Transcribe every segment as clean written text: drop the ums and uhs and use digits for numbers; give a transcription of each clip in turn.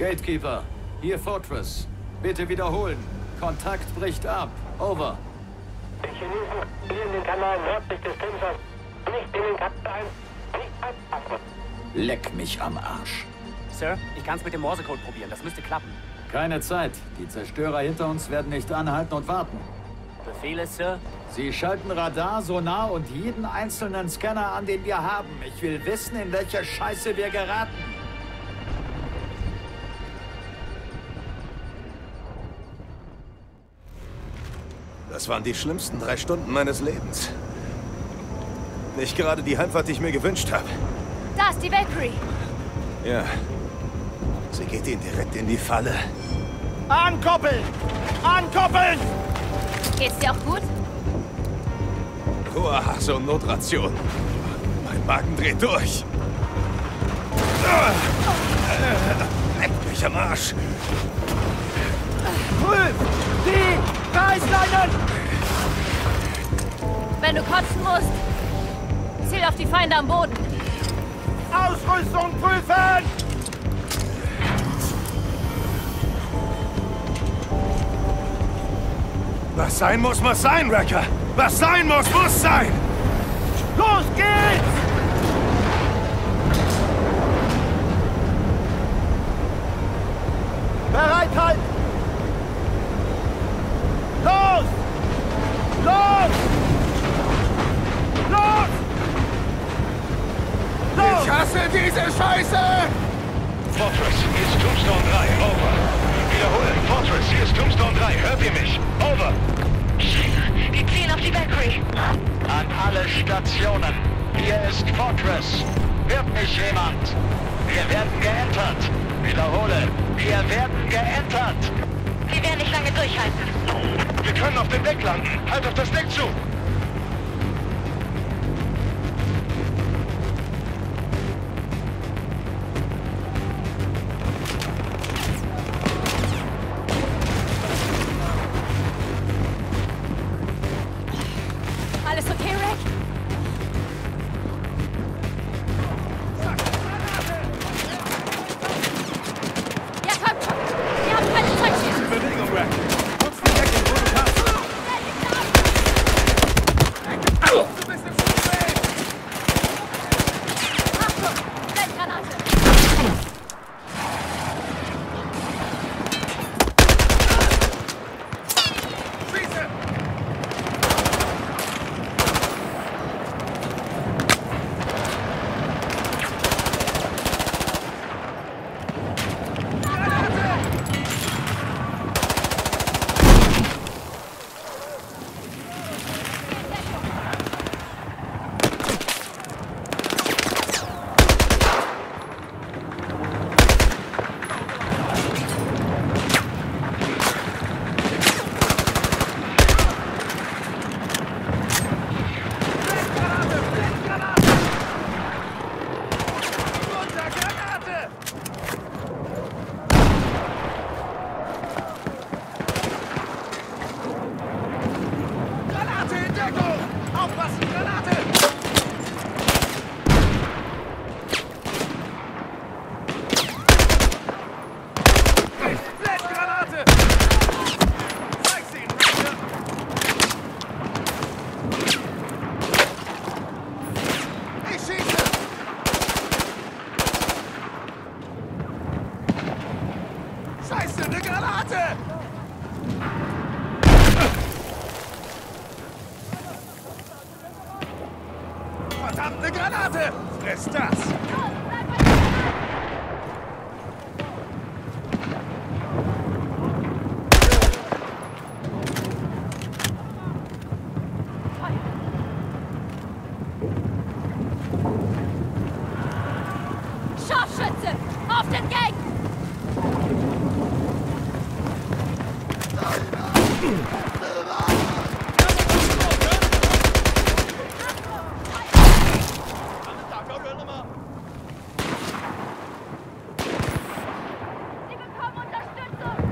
Gatekeeper, hier Fortress. Bitte wiederholen. Kontakt bricht ab. Over. Die Chinesen verlieren den Kanal nördlich des Tensors. Nicht in den Kanal. Nicht anpassen. Leck mich am Arsch. Sir, ich kann's mit dem Morsecode probieren. Das müsste klappen. Keine Zeit. Die Zerstörer hinter uns werden nicht anhalten und warten. Befehle, Sir? Sie schalten Radar, Sonar und jeden einzelnen Scanner an, den wir haben. Ich will wissen, in welche Scheiße wir geraten. Das waren die schlimmsten 3 Stunden meines Lebens. Nicht gerade die Heimfahrt, die ich mir gewünscht habe. Da ist die Valkyrie. Ja. Sie geht ihnen direkt in die Falle. Ankoppeln! Ankoppeln! Geht's dir auch gut? Hohe Hasse und Notration. Mein Magen dreht durch. Leck mich am Arsch. Prüf! Die Reißleinen! Wenn du kotzen musst, ziel auf die Feinde am Boden. Ausrüstung prüfen! Was sein muss sein, Wrecker! Was sein muss sein! Los geht's! Bereithalten! Los! Los! Los! Los! Ich hasse diese Scheiße! Fortress, hier ist Tombstone 3, over. Wiederholen, Fortress, hier ist Tombstone 3, hört ihr mich? Over. Die zielen auf die Valkyrie. An alle Stationen, hier ist Fortress. Hört mich jemand? Wir werden geentert. Wiederhole, wir werden geentert. Sie werden nicht lange durchhalten. Wir können auf dem Deck landen. Halt auf das Deck zu. Alles okay, Rick? Ja, komm! Wir haben keine Zeit hier! Bewegung, Wreck! Nutz die Decke, wo du kannst! Du bist im Schussweg! Achtung! Blendgranate! Schieße! Scheiße, eine Granate! Verdammt, eine Granate! Friss das! Scharfschütze! Auf den Gang! Sie bekommen Unterstützung!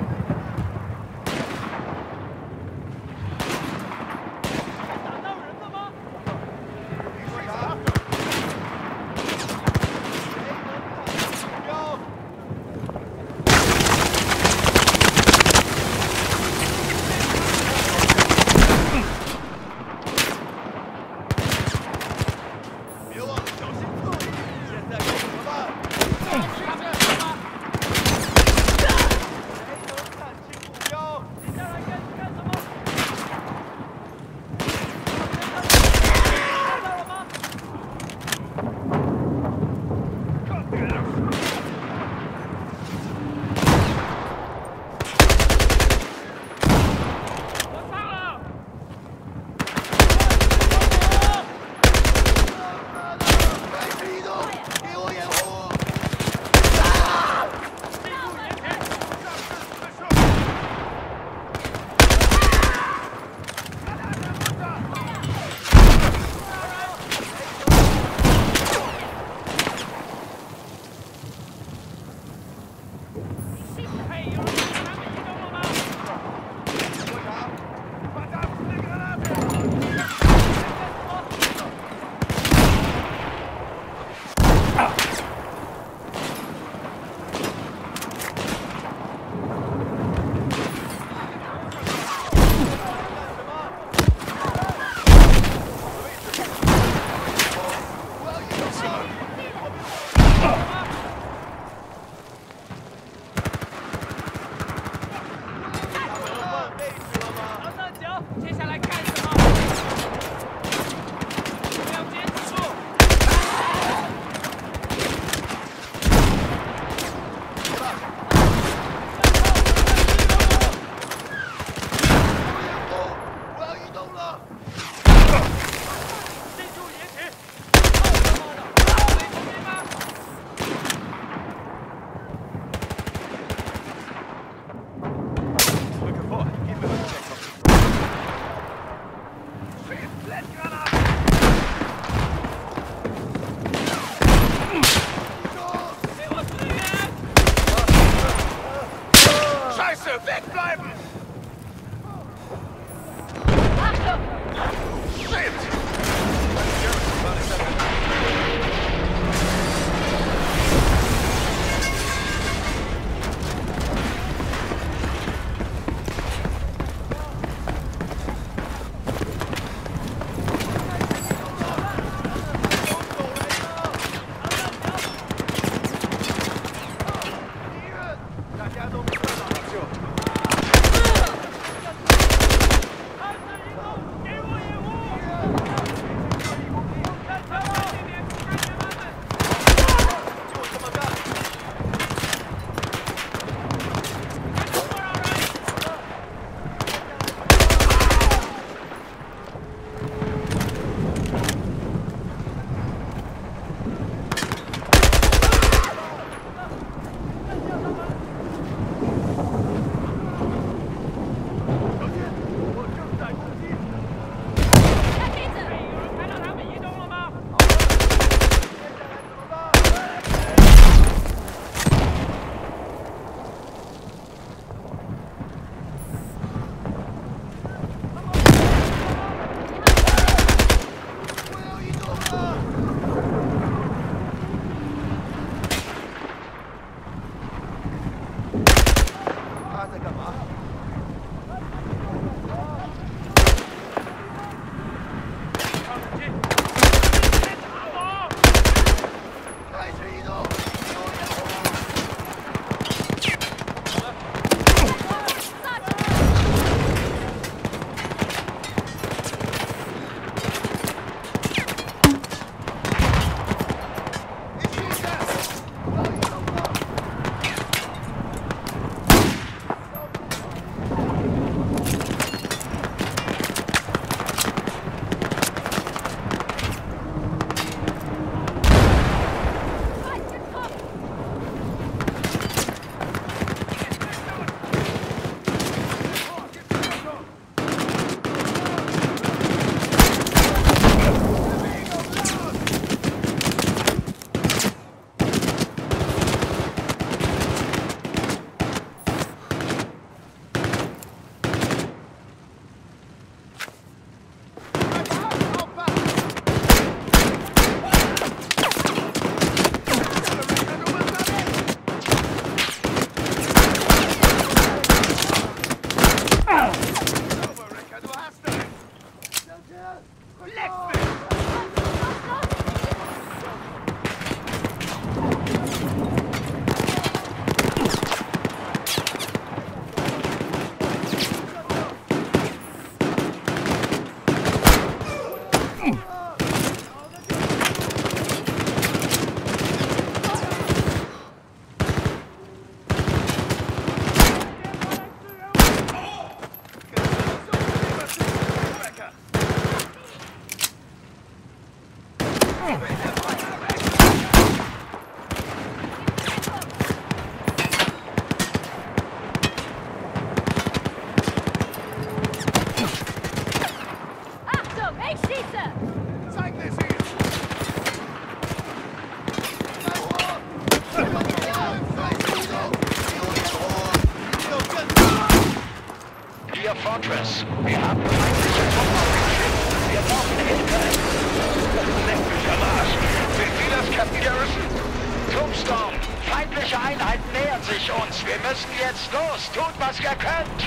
Bitte wegbleiben! Achtung! Shit! Hier Fortress. Wir haben feindliche Truppen auf dem Schiff. Wir brauchen Hilfe. Leck mich am Arsch. Befehl das Captain Garrison. Tombstone. Feindliche Einheiten nähern sich uns. Wir müssen jetzt los. Tut, was ihr könnt.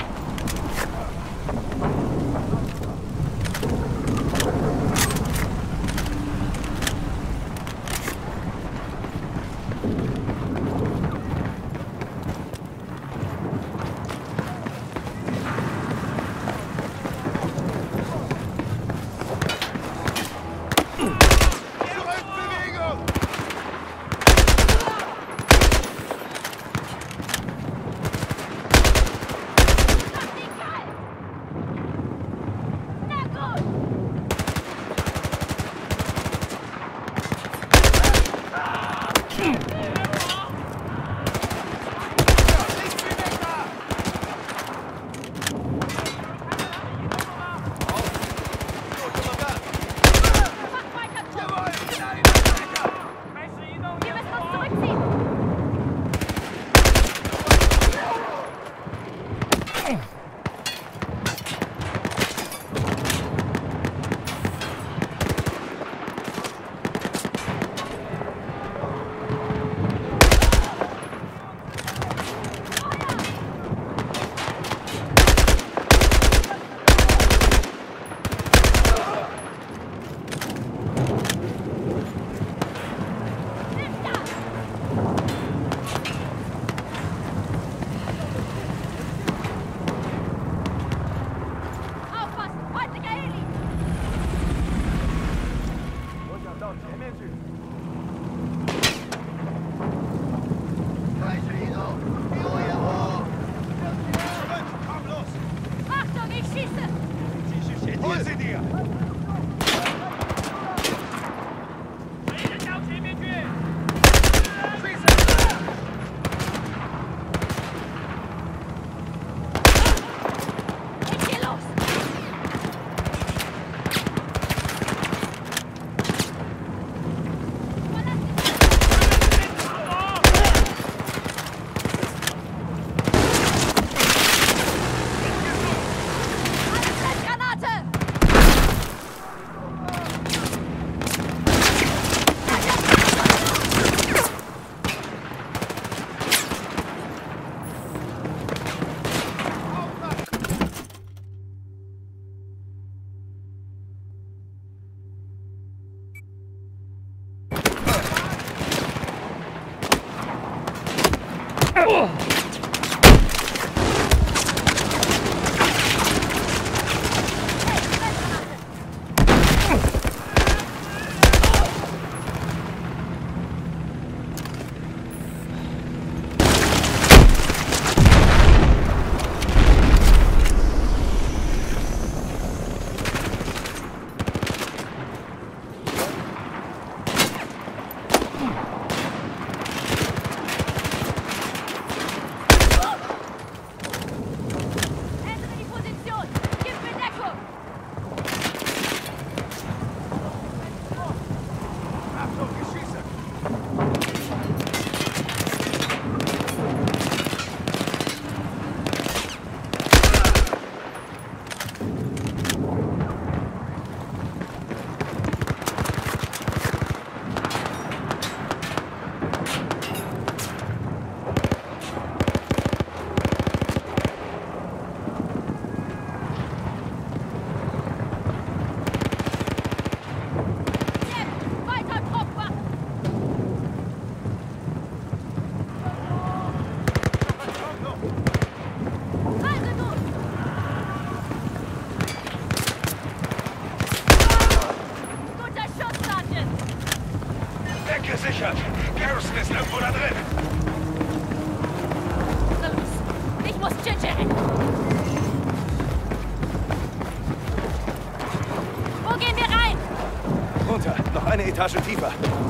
eine Etage tiefer.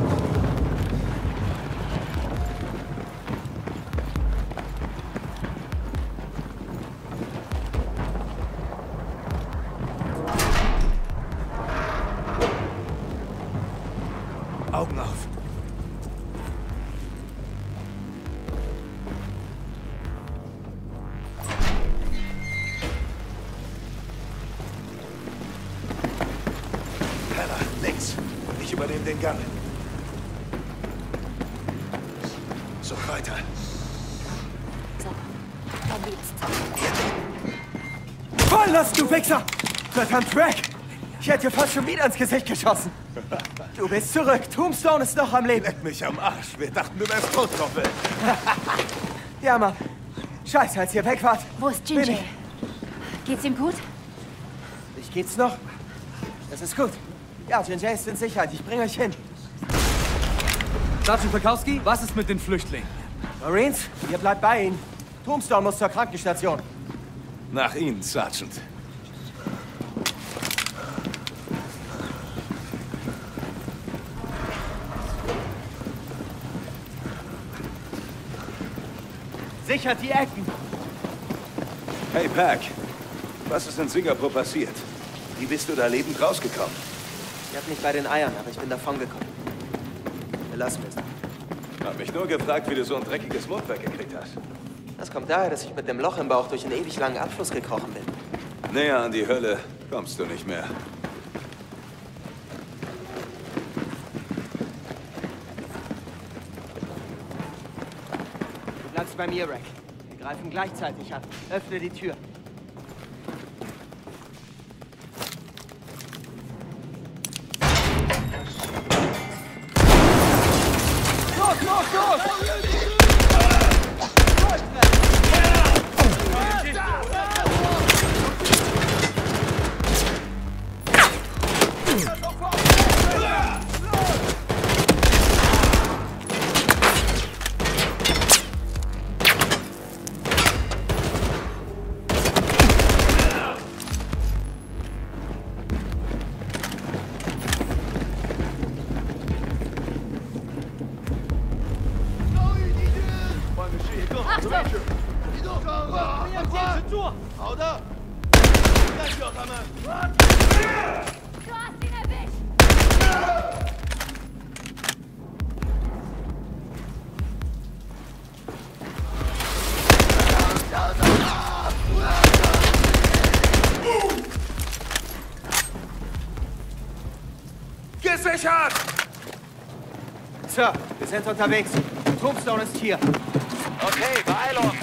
Augen auf. Hannah, links. Ich übernehme den Gang. So weiter. So, dann liebst. Fallen lassen, du Wichser! Verdammt, Rack! Ich hätte dir fast schon wieder ins Gesicht geschossen. Du bist zurück. Tombstone ist noch am Leben. Leck mich am Arsch. Wir dachten, du wärst tot, Koppel. Ja, Mann. Scheiße, als ihr weg wart. Wo ist bin Ginger? Geht's ihm gut? Ich geht's noch? Das ist gut. Ja, Ginger ist in Sicherheit. Ich bringe euch hin. Sergeant Pekowski, was ist mit den Flüchtlingen? Marines, ihr bleibt bei ihnen. Tombstone muss zur Krankenstation. Nach Ihnen, Sergeant. Sichert die Ecken. Hey, Pack. Was ist in Singapur passiert? Wie bist du da lebend rausgekommen? Ihr habt mich bei den Eiern, aber ich bin davongekommen. Wir lassen es. Hab mich nur gefragt, wie du so ein dreckiges Mundwerk gekriegt hast. Das kommt daher, dass ich mit dem Loch im Bauch durch einen ewig langen Abfluss gekrochen bin. Näher an die Hölle kommst du nicht mehr. Du bleibst bei mir, Rack. Wir greifen gleichzeitig an. Öffne die Tür. Los, los, los! Du hast ihn erwischt! Gesichert! Sir, wir sind unterwegs. Tombstone ist hier. Okay, beeil uns.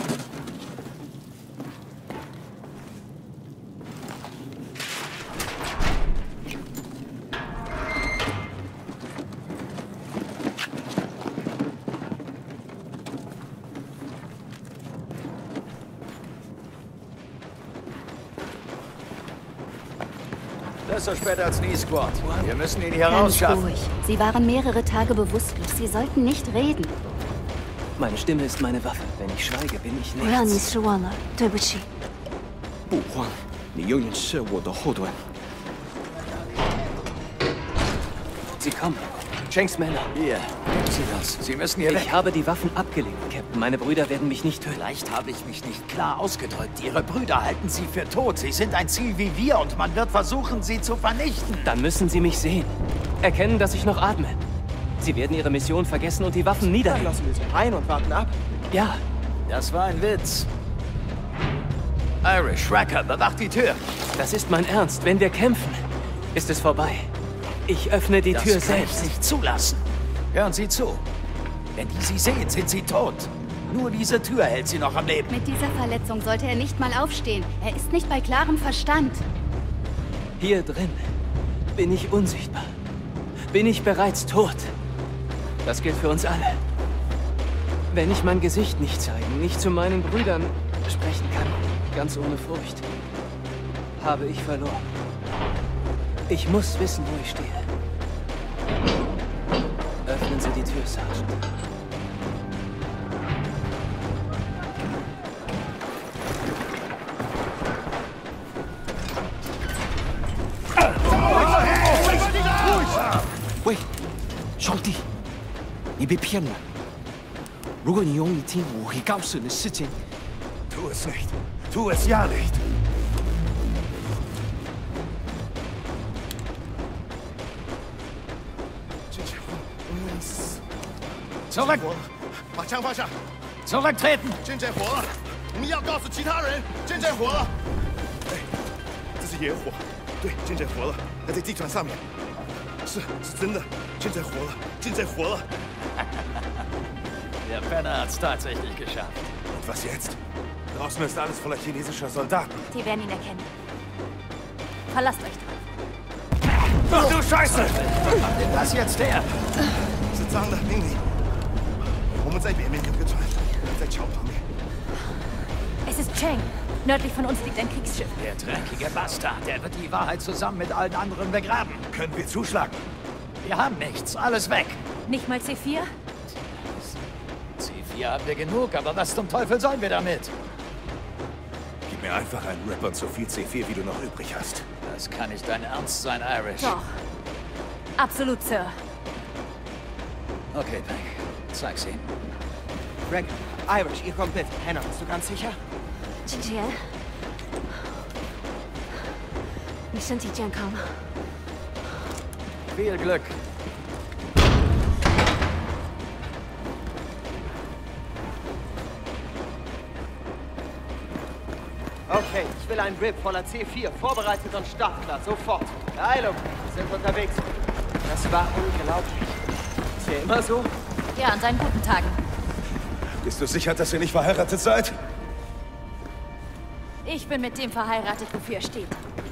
Das ist so spät als nie, Squad. Wir müssen ihn hier Ganz rausschaffen. ruhig. Sie waren mehrere Tage bewusstlos. Sie sollten nicht reden. Meine Stimme ist meine Waffe. Wenn ich schweige, bin ich 我让你 nichts. 失望了，对不起。 不慌，你永远是我的后盾。Sie kommen. Shanks Männer. Hier, nehmen Sie das. Sie müssen hier weg. Ich habe die Waffen abgelegt, Captain. Meine Brüder werden mich nicht töten. Vielleicht habe ich mich nicht klar ausgedrückt. Ihre Brüder halten Sie für tot. Sie sind ein Ziel wie wir und man wird versuchen, sie zu vernichten. Dann müssen Sie mich sehen. Erkennen, dass ich noch atme. Sie werden Ihre Mission vergessen und die Waffen Dann niederlegen. lassen wir sie rein und warten ab. Ja, Das war ein Witz. Irish, Racker, bewacht die Tür. das ist mein Ernst. Wenn wir kämpfen, ist es vorbei. Ich öffne die Das Tür kann ich selbst. nicht zulassen. Hören Sie zu. Wenn die Sie sehen, sind Sie tot. Nur diese Tür hält Sie noch am Leben. Mit dieser Verletzung sollte er nicht mal aufstehen. Er ist nicht bei klarem Verstand. Hier drin bin ich unsichtbar. Bin ich bereits tot. Das gilt für uns alle. Wenn ich mein Gesicht nicht zeigen, nicht zu meinen Brüdern sprechen kann, ganz ohne Furcht, habe ich verloren. Ich muss wissen, wo ich stehe. Öffnen Sie die Tür, Sergeant. Wait. 你被骗了。如果你用力听，我会告诉你事情。 Tu es nicht. Tu es ja nicht. Zurück! 把枪放下！ Zurücktreten! 健健活了，我们要告诉其他人，健健活了。哎，这是野火，对，健健活了，还在地船上面。是真的，健健活了，健健活了。 Der Penner hat's tatsächlich geschafft. Und was jetzt? Draußen ist alles voller chinesischer Soldaten. Die werden ihn erkennen. Verlasst euch drauf. Ach du Scheiße! Was macht denn das jetzt her? 是脏的，经理。我们在北面有个船，在桥旁边。 Es ist Cheng. Nördlich von uns liegt ein Kriegsschiff. Der dreckige Bastard, der wird die Wahrheit zusammen mit allen anderen begraben. Können wir zuschlagen? Wir haben nichts, alles weg. Nicht mal C4? C4 haben wir genug, aber was zum Teufel sollen wir damit? Gib mir einfach einen Rip und so viel C4, wie du noch übrig hast. Das kann nicht dein Ernst sein, Irish. Doch. Absolut, Sir. Okay, Peck. Zeig's ihm. Greg, Irish, ihr kommt mit. Hannah, bist du ganz sicher? 芊芊，你身体健康吗？ Viel Glück. Okay, ich will einen Rip voller C4, vorbereitet und startklar, sofort. Beeilung, wir sind unterwegs. Das war unglaublich. Ist ja immer so? Ja, an seinen guten Tagen. Bist du sicher, dass ihr nicht verheiratet seid? Ich bin mit dem verheiratet, wofür er steht.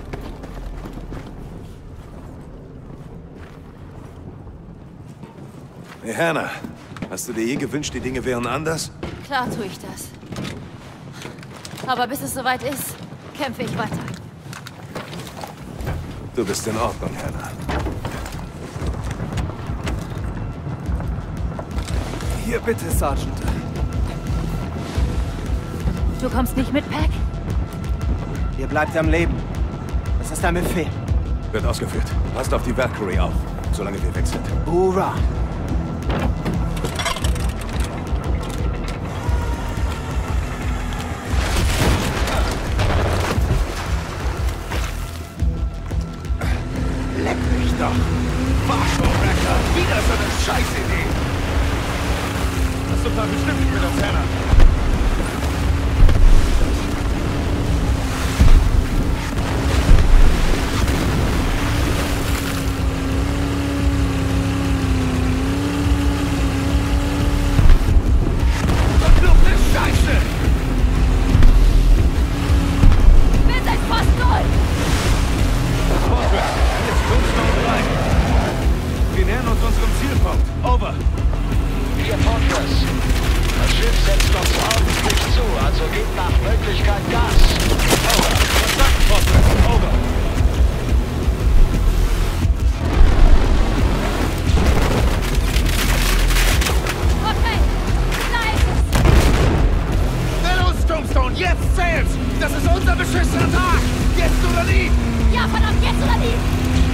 Hey, Hannah, hast du dir je gewünscht, die Dinge wären anders? Klar tue ich das. Aber bis es soweit ist, kämpfe ich weiter. Du bist in Ordnung, Hannah. Hier bitte, Sergeant. Du kommst nicht mit, Pack? Ihr bleibt am Leben. Das ist ein Befehl. Wird ausgeführt. Passt auf die Valkyrie auf, solange wir weg sind. Hurra! Leck mich doch! Fahrstuhlwrecker! Wieder so eine Scheißidee! Das tut man bestimmt nicht mit uns, Hannah. Verfluchte Scheiße! Wir sind fast durch! Wir nähern uns unserem Zielpunkt. Over. Hier Fortress. Das Schiff setzt uns ordentlich zu, also gebt nach Möglichkeit Gas. Over. Verstanden, Fortress. Over. Okay, da ist es! Na los, Tombstone, jetzt zählt's! Das ist unser beschissener Tag! Jetzt oder nie! Ja, verdammt, jetzt oder nie!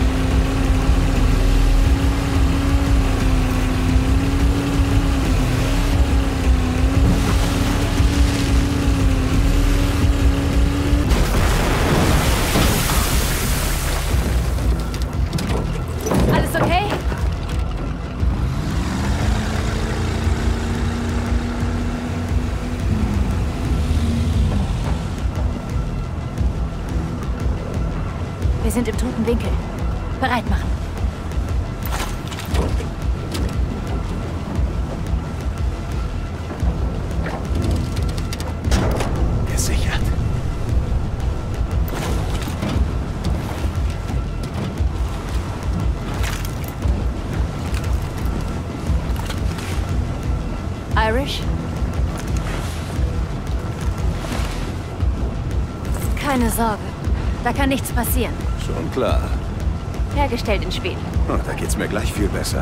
Alles okay? Wir sind im toten Winkel. Bereit machen. Gesichert. Irish? Keine Sorge. Da kann nichts passieren. Schon klar. Hergestellt in Schweden. Oh, da geht's mir gleich viel besser.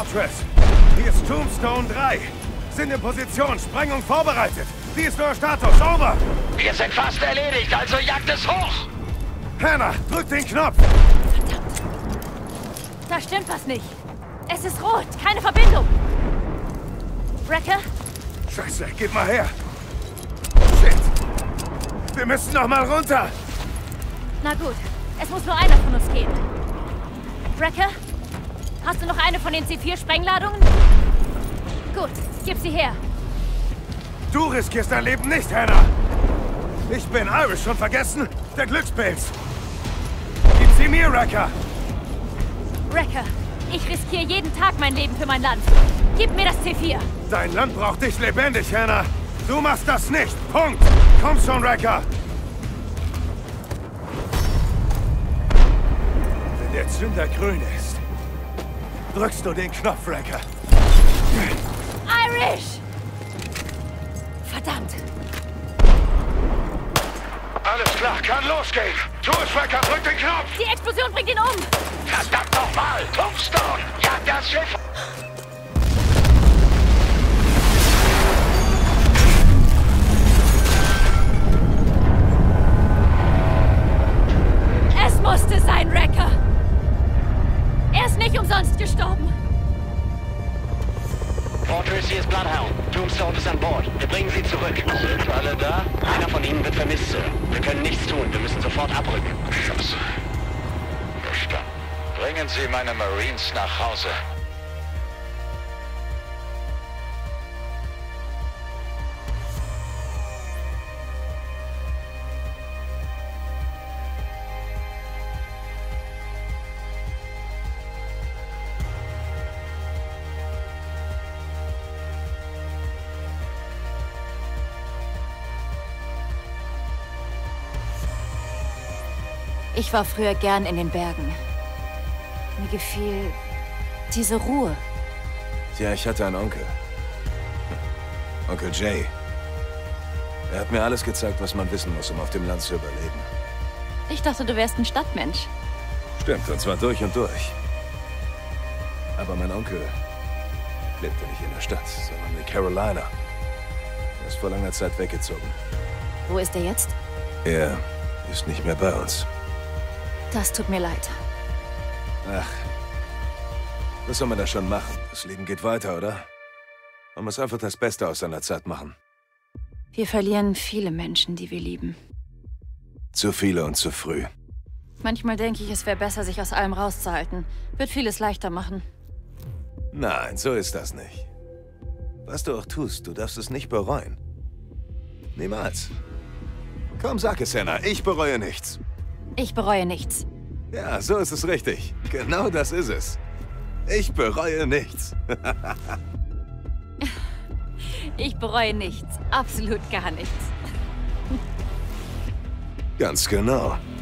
Fortress. Hier ist Tombstone 3. Sind in Position. Sprengung vorbereitet. Wie ist euer Status? Over. Wir sind fast erledigt, also jagt es hoch! Hannah, drück den Knopf. Verdammt. Da stimmt was nicht. Es ist rot. Keine Verbindung. Wrecker? Scheiße, gib mal her. Shit. Wir müssen noch mal runter. Na gut. Es muss nur einer von uns gehen. Wrecker? Hast du noch eine von den C4-Sprengladungen? Gut, gib sie her. Du riskierst dein Leben nicht, Hannah. Ich bin Irish, schon vergessen? Der Glückspilz. Gib sie mir, Wrecker. Wrecker, ich riskiere jeden Tag mein Leben für mein Land. Gib mir das C4. Dein Land braucht dich lebendig, Hannah. Du machst das nicht. Punkt. Komm schon, Wrecker. Wenn der Zünder grün ist, drückst du den Knopf, Wrecker. Irish! Verdammt. Alles klar, kann losgehen. Tu es, Wrecker, drück den Knopf! Die Explosion bringt ihn um. Verdammt nochmal! Tombstone! Jagt das Schiff! Es musste sein, Wrecker. Er ist nicht umsonst gestorben. Fortress, hier ist Bloodhound. Tombstone ist an Bord. Wir bringen sie zurück. Sind alle da? Einer von ihnen wird vermisst, Sir. Wir können nichts tun. Wir müssen sofort abrücken. Verstanden. Bringen Sie meine Marines nach Hause. Ich war früher gern in den Bergen. Mir gefiel diese Ruhe. Tja, ich hatte einen Onkel. Onkel Jay. Er hat mir alles gezeigt, was man wissen muss, um auf dem Land zu überleben. Ich dachte, du wärst ein Stadtmensch. Stimmt, und zwar durch und durch. Aber mein Onkel lebte nicht in der Stadt, sondern in Carolina. Er ist vor langer Zeit weggezogen. Wo ist er jetzt? Er ist nicht mehr bei uns. Das tut mir leid. Ach, was soll man da schon machen? Das Leben geht weiter, oder? Man muss einfach das Beste aus seiner Zeit machen. Wir verlieren viele Menschen, die wir lieben. Zu viele und zu früh. Manchmal denke ich, es wäre besser, sich aus allem rauszuhalten. Wird vieles leichter machen. Nein, so ist das nicht. Was du auch tust, du darfst es nicht bereuen. Niemals. Komm, sag es, Hannah. Ich bereue nichts. Ich bereue nichts. Ja, so ist es richtig. Genau das ist es. Ich bereue nichts. Ich bereue nichts. Absolut gar nichts. Ganz genau.